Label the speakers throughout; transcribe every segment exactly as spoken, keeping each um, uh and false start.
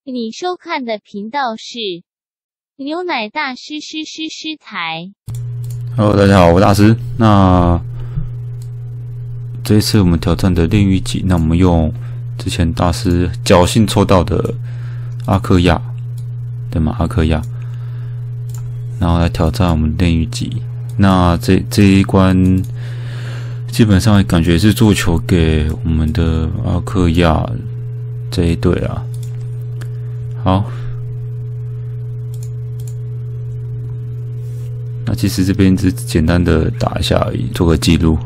Speaker 1: 你收看的频道是牛奶大师师师师台。
Speaker 2: Hello， 大家好，我大师。那这一次我们挑战的炼狱级，那我们用之前大师侥幸抽到的阿克亚，对吗？阿克亚，然后来挑战我们炼狱级。那这这一关基本上感觉是做球给我们的阿克亚这一队啊。好，那其实这边只简单的打一下而已，做个记录。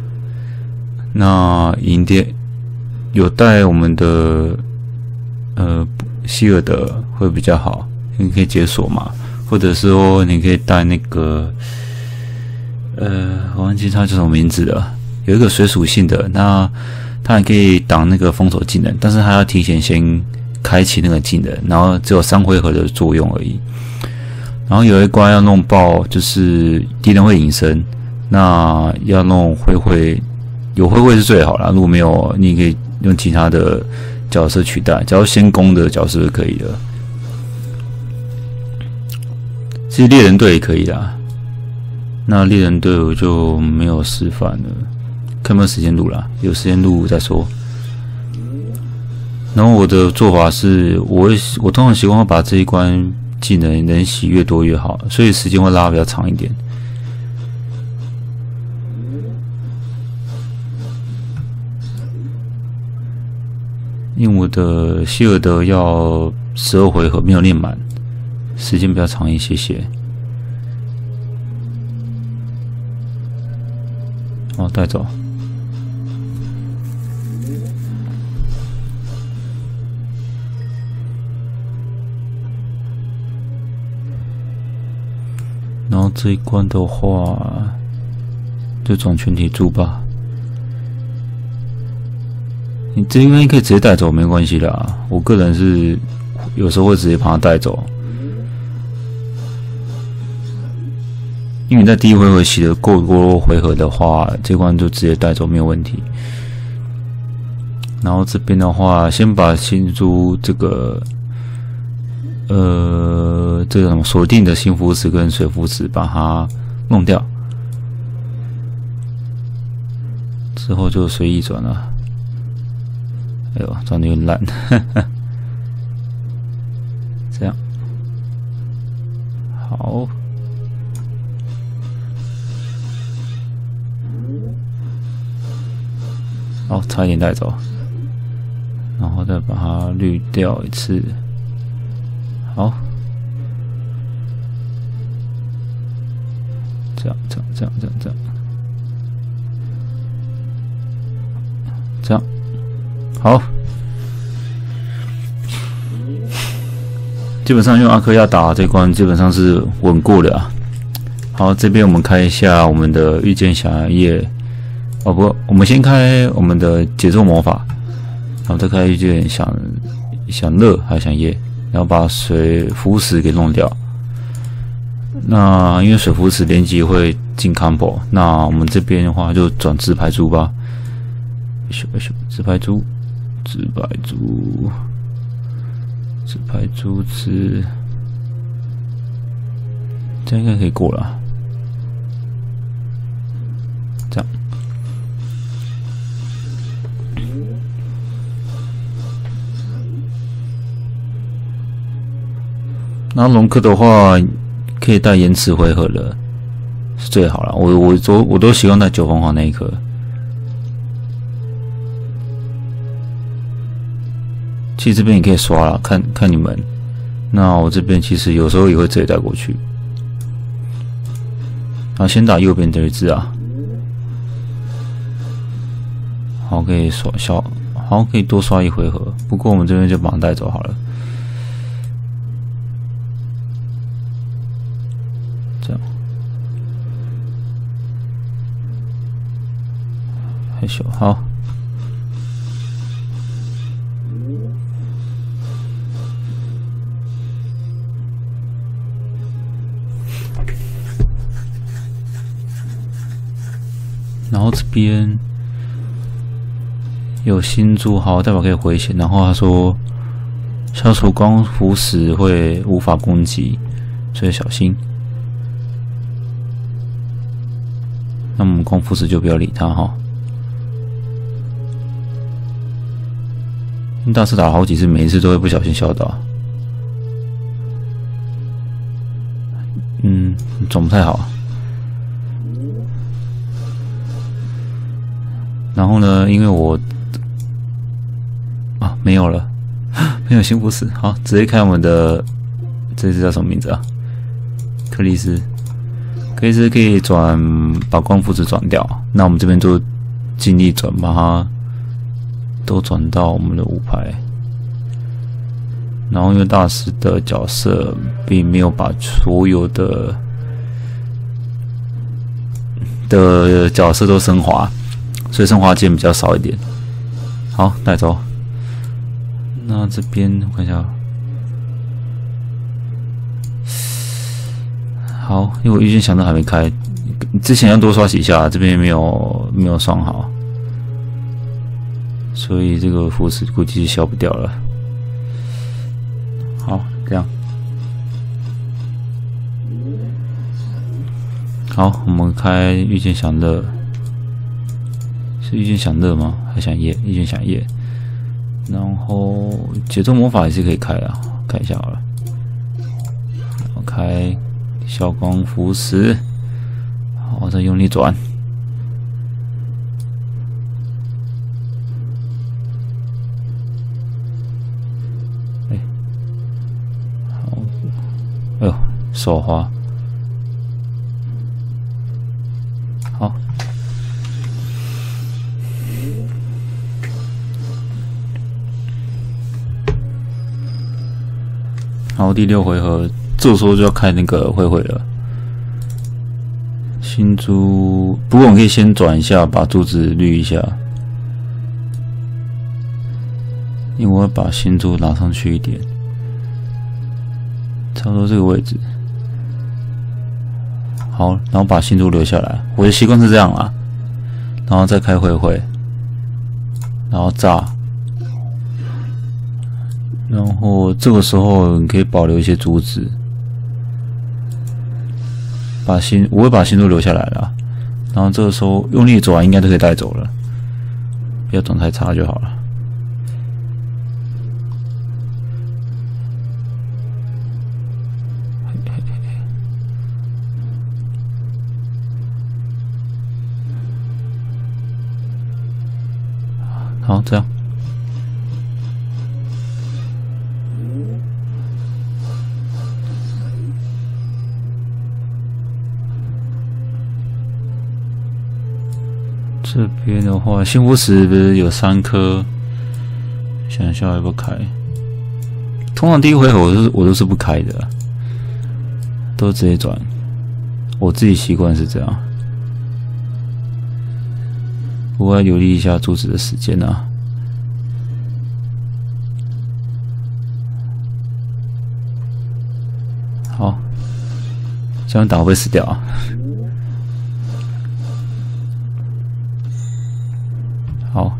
Speaker 2: 那赢点有带我们的呃希尔德会比较好，你可以解锁嘛，或者说你可以带那个呃我忘记它叫什么名字了，有一个水属性的，那它还可以挡那个封锁技能，但是它要提前先开启那个技能，然后只有三回合的作用而已。然后有一关要弄爆，就是敌人会隐身，那要弄灰灰，有灰灰是最好啦，如果没有，你可以用其他的角色取代，只要先攻的角色就可以了。其实猎人队也可以啦，那猎人队我就没有示范了，看有没有时间录啦，有时间录再说。然后我的做法是，我会我通常习惯会把这一关技能能洗越多越好，所以时间会拉比较长一点。因为我的希尔德要十二回合没有练满，时间比较长一些些。哦，带走。然后这一关的话，就转全体猪吧。你这一关可以直接带走，没关系啦。我个人是有时候会直接把它带走，因为你在第一回合洗的够多回合的话，这关就直接带走没有问题。然后这边的话，先把新猪这个。呃，这种锁定的新符石跟水符石把它弄掉，之后就随意转了。哎呦，转的有点烂，这样好，好，差一点带走，然后再把它滤掉一次。好，这样，这样，这样，这样，这样，这样，好。基本上用阿克亚打这关基本上是稳过的啊。好，这边我们开一下我们的御剑侠叶，哦不，我们先开我们的节奏魔法，然后再开御剑响响乐还是响叶。然后把水符石给弄掉。那因为水符石连击会进 combo， 那我们这边的话就转自排珠吧。自排珠，自排珠，自排珠自，这样应该可以过了。这样。然后龙克的话，可以带延迟回合的，是最好了。我我都我都习惯带九凤凰那一颗。其实这边也可以刷了，看看你们。那我这边其实有时候也会直接带过去。啊，先打右边这一只啊，好，可以刷小，好，可以多刷一回合。不过我们这边就把它带走好了。这样，害羞，好。然后这边有新珠，好，代表可以回血。然后他说消除光腐蚀会无法攻击，所以小心。那么光腐蚀就不要理它哈。大师打了好几次，每一次都会不小心笑到。嗯，总不太好。然后呢，因为我啊没有了，没有新不死，好，直接看我们的这只叫什么名字啊？克里斯，克里斯可以转把光符纸转掉，那我们这边就尽力转，把它都转到我们的五排。然后因为大师的角色并没有把所有的的角色都升华，所以升华键比较少一点。好，带走。那这边我看一下，好，因为我预见想到还没开，之前要多刷几下，这边没有没有算好，所以这个符纸估计是消不掉了。好，这样。好，我们开遇见享乐，是遇见享乐吗？还享夜？遇见享夜。然后节奏魔法也是可以开啊，看一下好了。然后开消光符石，好，再用力转。哎，好，哎呦，手滑。好。好，第六回合，这时候就要开那个慧慧了。新珠，不过我们可以先转一下，把珠子滤一下，因为我会把新珠拿上去一点，差不多这个位置。好，然后把新珠留下来。我的习惯是这样啦，然后再开慧慧，然后炸。然后这个时候你可以保留一些珠子，把心我会把心珠留下来了。然后这个时候用力转应该都可以带走了，不要转太差就好了。好，这样。这边的话，幸福石不是有三颗，想一下要不要开。通常第一回合我都是我都是不开的，都直接转。我自己习惯是这样。不过要留意一下珠子的时间啊。好，这样打会不会死掉啊？好，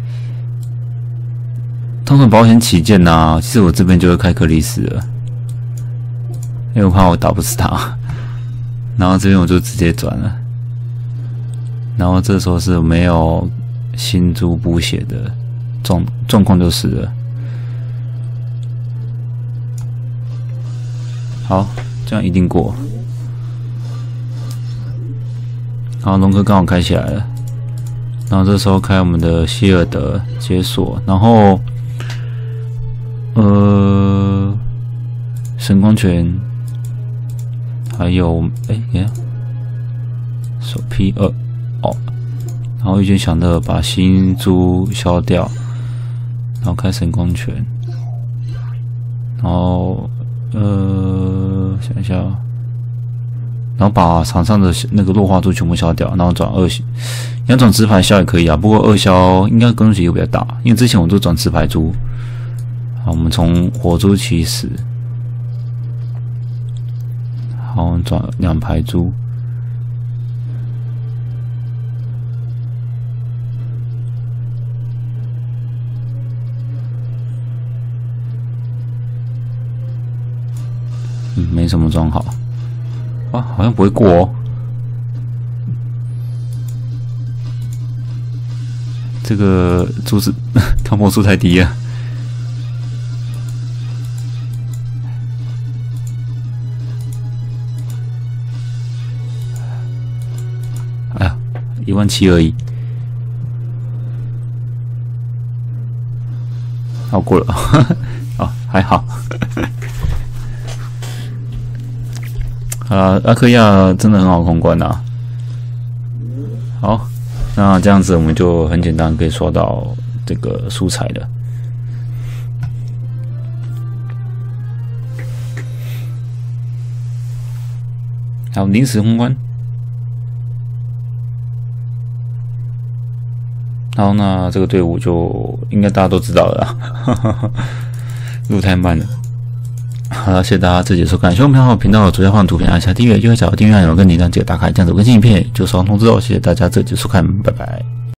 Speaker 2: 通常保险起见呐、啊，其实我这边就会开克里斯了，因为我怕我打不死他。然后这边我就直接转了，然后这时候是没有新珠补血的状状况就是了。好，这样一定过。然后龙科刚好开起来了。然后这时候开我们的希尔德解锁，然后呃神光拳，还有哎你看手劈二哦，然后遇见享乐把新珠消掉，然后开神光拳，然后呃想一下。然后把场上的那个弱化珠全部消掉，然后转二，你要转直排消也可以啊。不过二消应该攻击又比较大，因为之前我都转直排珠。好，我们从火珠起始，好，我们转两排珠。 嗯，没什么装好。哇，好像不会过哦。这个柱子跳坡数太低了。哎呀，一万七而已。好过了，哦，还好。啊，阿克亚真的很好通关啊。好，那这样子我们就很简单可以刷到这个素材了。好，临时通关。好，那这个队伍就应该大家都知道了啦，路太慢了。好了，谢谢大家这集收看，希望朋友频道的左下方图片按下订阅，就会找到订阅按钮跟铃铛记得打开，这样子更新影片就收到通知哦。谢谢大家这集收看，拜拜。